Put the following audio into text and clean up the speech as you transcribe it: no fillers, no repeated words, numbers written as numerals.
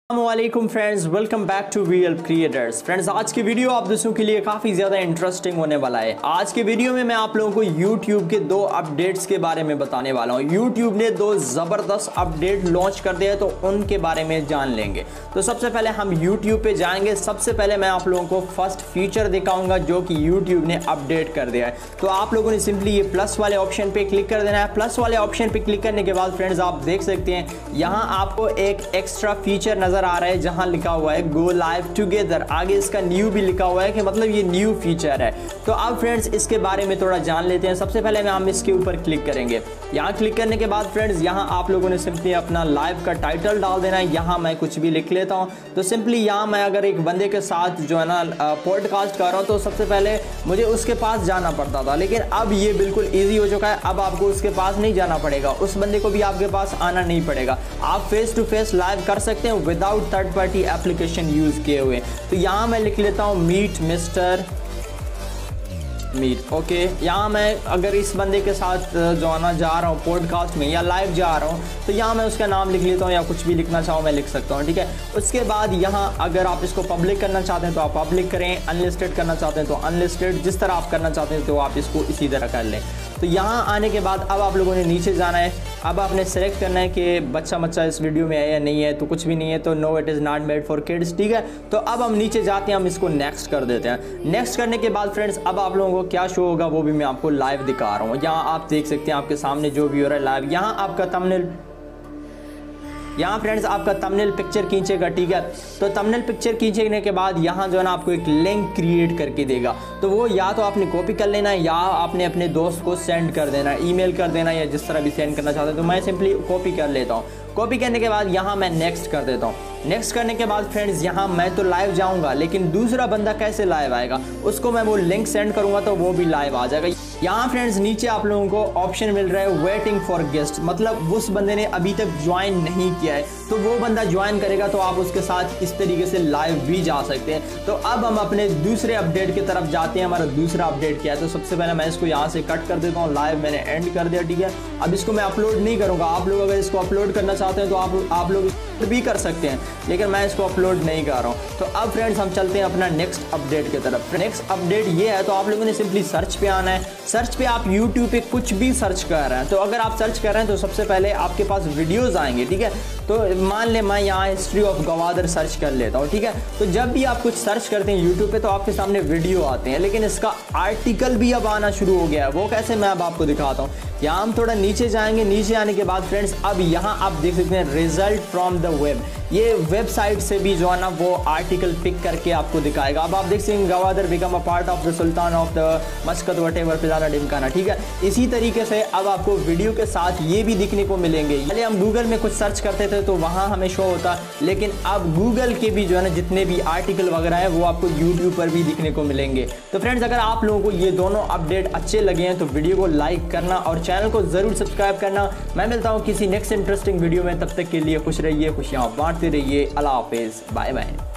अस्सलामुअलैकुम friends, welcome back to VL creators. Friends, आज की वीडियो आप दोस्तों के लिए काफ़ी ज़्यादा इंटरेस्टिंग होने वाला है। आज के वीडियो में मैं आप लोगों को YouTube के दो अपडेट्स के बारे में बताने वाला हूँ। YouTube ने दो ज़बरदस्त अपडेट लॉन्च कर दिया है, तो उनके बारे में जान लेंगे। तो सबसे पहले हम YouTube पे जाएंगे। सबसे पहले मैं आप लोगों को फर्स्ट फीचर दिखाऊंगा जो कि YouTube ने अपडेट कर दिया है। तो आप लोगों ने सिंपली ये प्लस वाले ऑप्शन पे क्लिक कर देना है। प्लस वाले ऑप्शन पे क्लिक करने के बाद फ्रेंड्स आप देख सकते हैं यहाँ आपको एक एक्स्ट्रा फीचर नजर आ रहा है जहां लिखा हुआ है गो लाइव टुगेदर। आगे इसका न्यू भी लिखा हुआ है कि मतलब ये न्यू फीचर है। तो अब फ्रेंड्स इसके बारे में थोड़ा जान लेते हैं। सबसे पहले हम इसके ऊपर क्लिक करेंगे। यहाँ क्लिक करने के बाद फ्रेंड्स यहाँ आप लोगों ने सिंपली अपना लाइव का टाइटल डाल देना है। यहाँ मैं कुछ भी लिख लेता हूँ। तो सिंपली यहाँ मैं अगर एक बंदे के साथ जो है ना पॉडकास्ट कर रहा हूँ, तो सबसे पहले मुझे उसके पास जाना पड़ता था, लेकिन अब ये बिल्कुल ईजी हो चुका है। अब आपको उसके पास नहीं जाना पड़ेगा, उस बंदे को भी आपके पास आना नहीं पड़ेगा। आप फेस टू फेस लाइव कर सकते हैं without third party application use किए हुए। तो यहाँ मैं लिख लेता हूँ मीट मिस्टर मीट। ओके, यहाँ मैं अगर इस बंदे के साथ जो है ना जा रहा हूँ पॉडकास्ट में या लाइव जा रहा हूँ, तो यहाँ मैं उसका नाम लिख लेता हूँ या कुछ भी लिखना चाहूँ मैं लिख सकता हूँ। ठीक है, उसके बाद यहाँ अगर आप इसको पब्लिक करना चाहते हैं तो आप पब्लिक करें, अनलिस्टेड करना चाहते हैं तो अनलिस्टेड, जिस तरह आप करना चाहते हैं तो आप इसको इसी तरह कर लें। तो यहाँ आने के बाद अब आप लोगों ने नीचे जाना है। अब आपने सेलेक्ट करना है कि बच्चा इस वीडियो में है या नहीं है। तो कुछ भी नहीं है तो no it is not made for kids. ठीक है, तो अब हम नीचे जाते हैं, हम इसको नेक्स्ट कर देते हैं। नेक्स्ट करने के बाद फ्रेंड्स अब आप लोगों को क्या शो होगा वो भी मैं आपको लाइव दिखा रहा हूँ। यहाँ आप देख सकते हैं आपके सामने जो भी हो रहा है लाइव। यहाँ आपका थंबनेल, यहाँ फ्रेंड्स आपका थंबनेल पिक्चर खींचेगा। ठीक है, तो थंबनेल पिक्चर खींचने के बाद यहाँ जो है ना आपको एक लिंक क्रिएट करके देगा। तो वो या तो आपने कॉपी कर लेना है या आपने अपने दोस्त को सेंड कर देना है, ईमेल कर देना है या जिस तरह भी सेंड करना चाहते हैं। तो मैं सिंपली कॉपी कर लेता हूँ। कॉपी करने के बाद यहाँ मैं नेक्स्ट कर देता हूँ। नेक्स्ट करने के बाद फ्रेंड्स यहाँ मैं तो लाइव जाऊँगा, लेकिन दूसरा बंदा कैसे लाइव आएगा, उसको मैं वो लिंक सेंड करूँगा तो वो भी लाइव आ जाएगा। यहाँ फ्रेंड्स नीचे आप लोगों को ऑप्शन मिल रहा है वेटिंग फॉर गेस्ट, मतलब उस बंदे ने अभी तक ज्वाइन नहीं किया है, तो वो बंदा ज्वाइन करेगा तो आप उसके साथ इस तरीके से लाइव भी जा सकते हैं। तो अब हम अपने दूसरे अपडेट की तरफ जाते हैं। हमारा दूसरा अपडेट क्या है, तो सबसे पहले मैं इसको यहाँ से कट कर देता हूँ। लाइव मैंने एंड कर दिया। ठीक है, अब इसको मैं अपलोड नहीं करूँगा। आप लोग अगर इसको अपलोड करना चाहते हैं तो आप लोग भी कर सकते हैं, लेकिन मैं इसको अपलोड नहीं कर रहा हूँ। तो अब फ्रेंड्स हम चलते हैं अपना नेक्स्ट अपडेट की तरफ। नेक्स्ट अपडेट ये है, तो आप लोगों ने सिंपली सर्च पे आना है। सर्च पे आप YouTube पे कुछ भी सर्च कर रहे हैं, तो अगर आप सर्च कर रहे हैं तो सबसे पहले आपके पास वीडियोस आएंगे। ठीक है, तो मान ले मैं यहाँ हिस्ट्री ऑफ गवादर सर्च कर लेता हूँ। ठीक है, तो जब भी आप कुछ सर्च करते हैं YouTube पे तो आपके सामने वीडियो आते हैं, लेकिन इसका आर्टिकल भी अब आना शुरू हो गया है। वो कैसे, मैं अब आपको दिखाता हूँ। यहाँ हम थोड़ा नीचे जाएंगे। नीचे आने के बाद फ्रेंड्स अब यहाँ आप देख सकते हैं रिजल्ट फ्रॉम द वेब। ये वेबसाइट से भी जो है ना वो आर्टिकल पिक करके आपको दिखाएगा। अब आप देख सकते हैं Gwadar become a part of the sultan of the Muscat whatever फिजाना डिमकाना। ठीक है, इसी तरीके से अब आपको वीडियो के साथ ये भी दिखने को मिलेंगे। पहले हम गूगल में कुछ सर्च करते थे तो वहाँ हमें शो होता, लेकिन अब गूगल के भी जो है ना जितने भी आर्टिकल वगैरह है वो आपको यूट्यूब पर भी दिखने को मिलेंगे। तो फ्रेंड्स अगर आप लोगों को ये दोनों अपडेट अच्छे लगे हैं तो वीडियो को लाइक करना और चैनल को जरूर सब्सक्राइब करना। मैं मिलता हूँ किसी नेक्स्ट इंटरेस्टिंग वीडियो में, तब तक के लिए खुश रहिए, खुशियाँ बांटते रहिए। अल्लाह हाफिज़, बाय बाय।